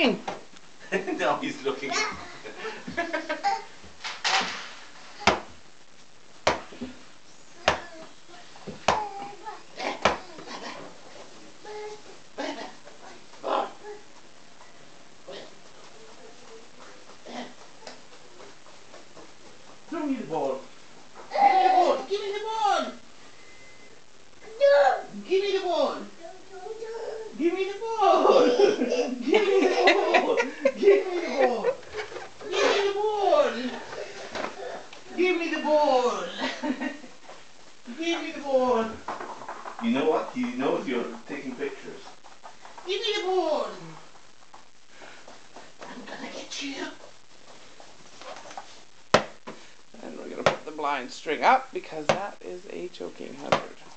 doing? Now he's looking. Throw me the ball. Give me the ball. Give me the ball. Give me the ball. Give me the ball. Give me the ball. Give me the ball. Give me the ball. Give me the ball. Give me the ball. You know what? He knows you're taking pictures. Give me the ball. I'm gonna get you. And we're going to put the blind string up because that is a choking hazard.